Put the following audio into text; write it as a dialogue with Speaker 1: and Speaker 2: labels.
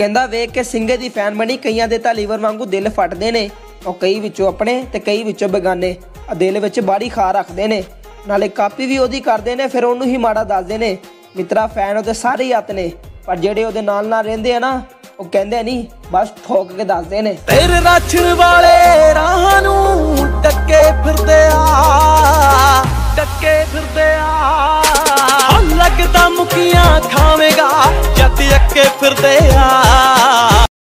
Speaker 1: कहंदा वेख के सिंघे दी फैन बनी, कईयां दे तां लीवर वांगू दिल फटदे ने, और कई विचों अपने ते कई विचों बेगाने दिल विच बाड़ी खा रखदे ने, नाले कापी भी ओदी करदे ने, फिर ओनू ही माड़ा दसदे ने। मित्रा फैन ओदे सारे ही अत ने, पर जेड़े ओदे नाल नाल रहिंदे आ ना ਉਹ ਕਹਿੰਦੇ ਨਹੀਂ, बस ठोक के दसदे ने।
Speaker 2: तेरे राछण वाले राह नूं टक्के फिरदे आ लगदा मुखियां खावेगा जद अक्के फिरदे आ।